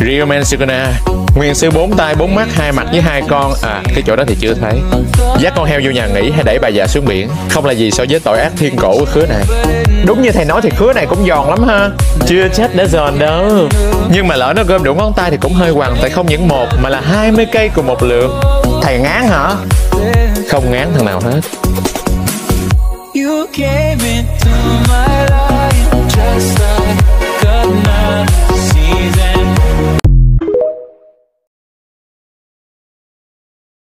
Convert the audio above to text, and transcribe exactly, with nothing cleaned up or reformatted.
Ryomen Sukuna, nguyên sư bốn tay bốn mắt hai mặt với hai con. À, cái chỗ đó thì chưa thấy. Dắt con heo vô nhà nghỉ hay đẩy bà già xuống biển, không là gì so với tội ác thiên cổ của khứa này. Đúng như thầy nói thì khứa này cũng giòn lắm ha. Chưa chắc đã giòn đâu, nhưng mà lỡ nó gom đủ ngón tay thì cũng hơi quằn, tại không những một mà là hai mươi cây cùng một lượt. Thầy ngán hả? Không ngán thằng nào hết. You came into my life.